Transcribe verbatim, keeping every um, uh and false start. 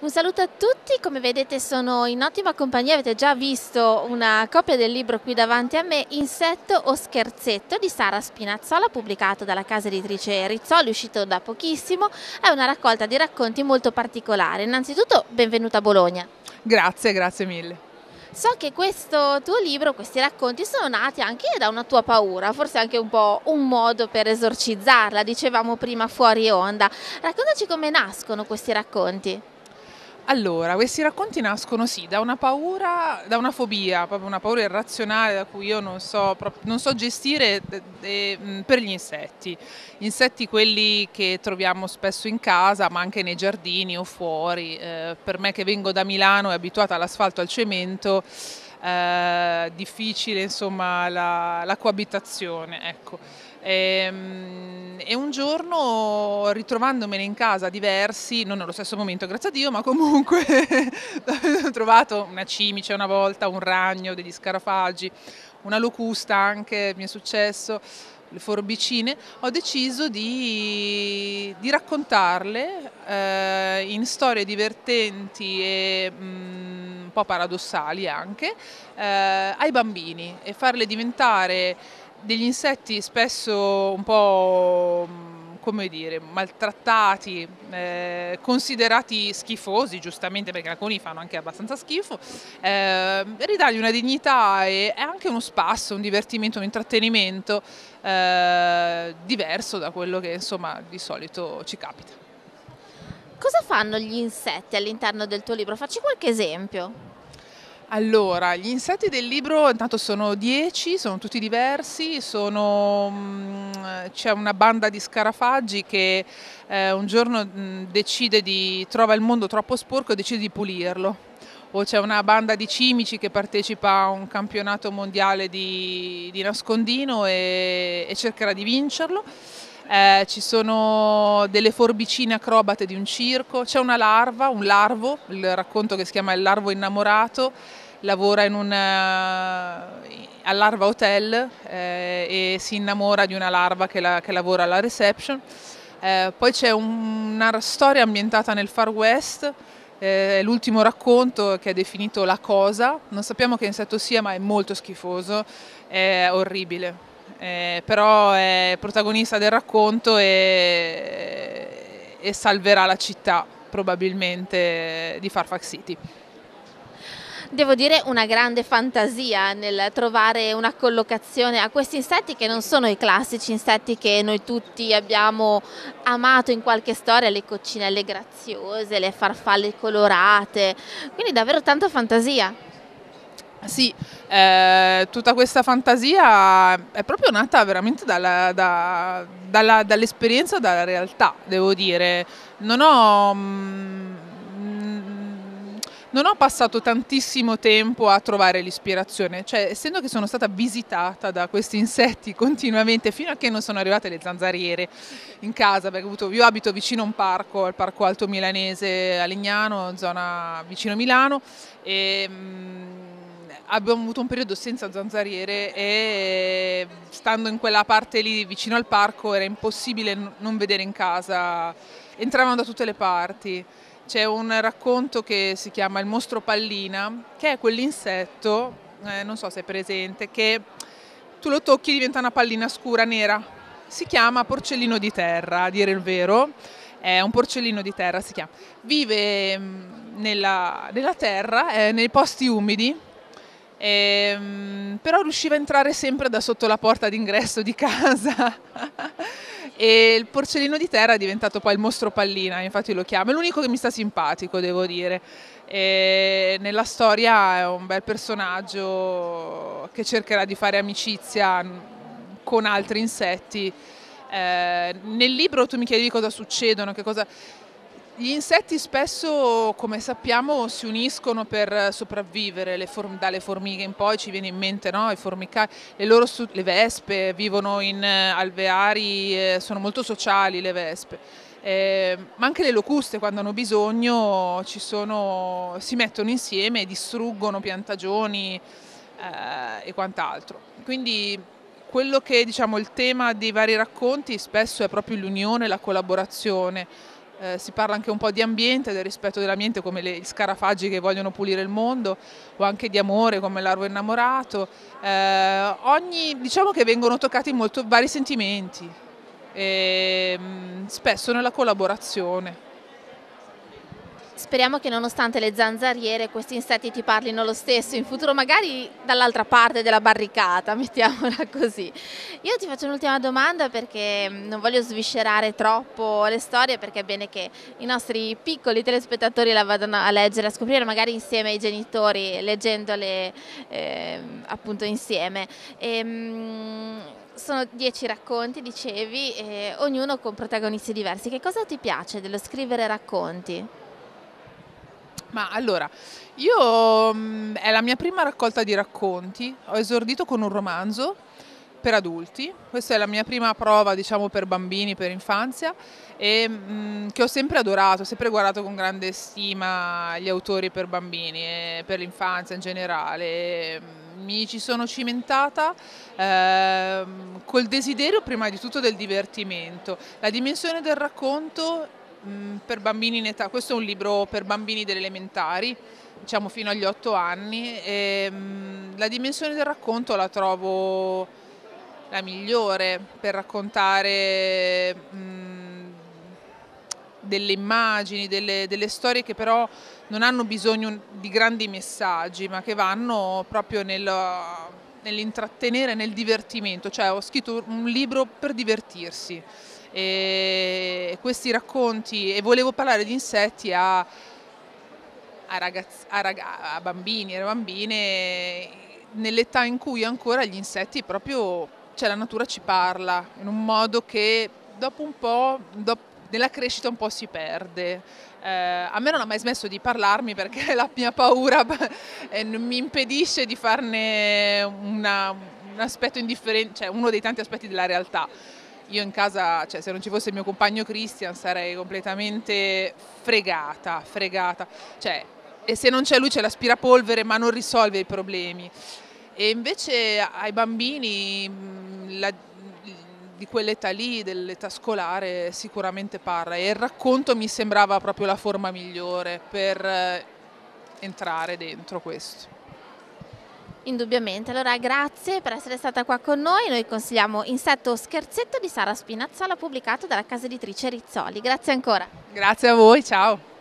Un saluto a tutti, come vedete sono in ottima compagnia, avete già visto una copia del libro qui davanti a me, Insetto o scherzetto di Sara Spinazzola, pubblicato dalla casa editrice Rizzoli, uscito da pochissimo. È una raccolta di racconti molto particolare. Innanzitutto benvenuta a Bologna. Grazie, grazie mille. So che questo tuo libro, questi racconti sono nati anche da una tua paura, forse anche un po' un modo per esorcizzarla, dicevamo prima fuori onda. Raccontaci come nascono questi racconti. Allora, questi racconti nascono sì da una paura, da una fobia, proprio una paura irrazionale da cui io non so, prop- non so gestire de- de- mh, per gli insetti. Gli insetti quelli che troviamo spesso in casa, ma anche nei giardini o fuori. Eh, per me che vengo da Milano e abituata all'asfalto e al cemento, eh, difficile insomma la, la coabitazione, ecco. Ehm, E, un giorno ritrovandomene in casa diversi, non nello stesso momento grazie a Dio, ma comunque ho trovato una cimice una volta, un ragno, degli scarafaggi, una locusta anche, mi è successo, le forbicine, ho deciso di, di raccontarle eh, in storie divertenti e mm, un po' paradossali anche eh, ai bambini e farle diventare degli insetti spesso un po', mh, come dire, maltrattati, eh, considerati schifosi, giustamente perché alcuni fanno anche abbastanza schifo, eh, ridargli una dignità e, e anche uno spasso, un divertimento, un intrattenimento eh, diverso da quello che insomma di solito ci capita. Cosa fanno gli insetti all'interno del tuo libro? Facci qualche esempio. Allora, gli insetti del libro intanto sono dieci, sono tutti diversi, sono, mh, c'è una banda di scarafaggi che eh, un giorno mh, decide di, trova il mondo troppo sporco e decide di pulirlo. O c'è una banda di cimici che partecipa a un campionato mondiale di, di nascondino e, e cercherà di vincerlo. Eh, ci sono delle forbicine acrobate di un circo, c'è una larva, un larvo, il racconto che si chiama Il larvo innamorato, lavora in un, uh, al Larva Hotel eh, e si innamora di una larva che, la, che lavora alla reception. Eh, poi c'è un, una storia ambientata nel Far West, eh, l'ultimo racconto che è definito La Cosa, non sappiamo che insetto sia ma è molto schifoso, è orribile. Eh, però è protagonista del racconto e, e salverà la città probabilmente di Fairfax City. Devo dire una grande fantasia nel trovare una collocazione a questi insetti che non sono i classici insetti che noi tutti abbiamo amato in qualche storia, le coccinelle graziose, le farfalle colorate, quindi davvero tanta fantasia. Sì, eh, tutta questa fantasia è proprio nata veramente dalla- da- dalla- dall'esperienza, dalla realtà, devo dire. Non ho, mm, non ho passato tantissimo tempo a trovare l'ispirazione, cioè essendo che sono stata visitata da questi insetti continuamente fino a che non sono arrivate le zanzariere in casa, perché ho avuto- io abito vicino a un parco, al Parco Alto Milanese a Legnano, zona vicino Milano, e mm, abbiamo avuto un periodo senza zanzariere e stando in quella parte lì vicino al parco era impossibile n- non vedere in casa, entravano da tutte le parti. C'è un racconto che si chiama Il mostro pallina, che è quell'insetto, eh, non so se è presente, che tu lo tocchi e diventa una pallina scura, nera. Si chiama porcellino di terra, a dire il vero. È un porcellino di terra, si chiama. Vive mh, nella, nella terra, eh, nei posti umidi, ehm, però riusciva a entrare sempre da sotto la porta d'ingresso di casa. E il porcellino di terra è diventato poi il mostro pallina, infatti lo chiamo. È l'unico che mi sta simpatico, devo dire. E nella storia è un bel personaggio che cercherà di fare amicizia con altri insetti. Eh, nel libro tu mi chiedi cosa succedono, che cosa... Gli insetti spesso, come sappiamo, si uniscono per sopravvivere, le form- dalle formiche in poi ci viene in mente, no? I formicai, le, loro stu- le vespe vivono in eh, alveari, eh, sono molto sociali le vespe. Eh, ma anche le locuste quando hanno bisogno ci sono, si mettono insieme e distruggono piantagioni eh, e quant'altro. Quindi quello che diciamo il tema dei vari racconti spesso è proprio l'unione, la collaborazione. eh, si parla anche un po' di ambiente, del rispetto dell'ambiente come le, gli scarafaggi che vogliono pulire il mondo, o anche di amore come l'arvo innamorato. Eh, ogni, diciamo che vengono toccati molto vari sentimenti, e, mh, spesso nella collaborazione. Speriamo che nonostante le zanzariere questi insetti ti parlino lo stesso in futuro, magari dall'altra parte della barricata, mettiamola così. Io ti faccio un'ultima domanda perché non voglio sviscerare troppo le storie, perché è bene che i nostri piccoli telespettatori la vadano a leggere, a scoprire magari insieme ai genitori, leggendole eh, appunto insieme. E, mh, sono dieci racconti, dicevi, e ognuno con protagonisti diversi. Che cosa ti piace dello scrivere racconti? Ma allora, io mh, è la mia prima raccolta di racconti, ho esordito con un romanzo per adulti, questa è la mia prima prova, diciamo, per bambini, per infanzia, e mh, che ho sempre adorato, ho sempre guardato con grande stima gli autori per bambini e per l'infanzia in generale. E, mh, mi ci sono cimentata ehm, col desiderio prima di tutto del divertimento. La dimensione del racconto per bambini in età, questo è un libro per bambini delle elementari, diciamo fino agli otto anni, e mh, la dimensione del racconto la trovo la migliore per raccontare mh, delle immagini, delle, delle storie che però non hanno bisogno di grandi messaggi, ma che vanno proprio nel, nell'intrattenere, nel divertimento. Cioè ho scritto un libro per divertirsi. E questi racconti, e volevo parlare di insetti a, a, ragazzi, a, raga, a bambini e bambine nell'età in cui ancora gli insetti proprio, cioè la natura ci parla in un modo che dopo un po', dopo, nella crescita un po' si perde. Eh, a me non ha mai smesso di parlarmi perché la mia paura eh, mi impedisce di farne una, un aspetto indifferente, cioè uno dei tanti aspetti della realtà. Io in casa, cioè se non ci fosse il mio compagno Christian sarei completamente fregata, fregata. Cioè, e se non c'è lui c'è l'aspirapolvere ma non risolve i problemi. E invece ai bambini la, di quell'età lì, dell'età scolare, sicuramente parla. E il racconto mi sembrava proprio la forma migliore per entrare dentro questo. Indubbiamente, allora grazie per essere stata qua con noi. Noi consigliamo Insetto Scherzetto di Sara Spinazzola, pubblicato dalla casa editrice Rizzoli. Grazie ancora. Grazie a voi, ciao.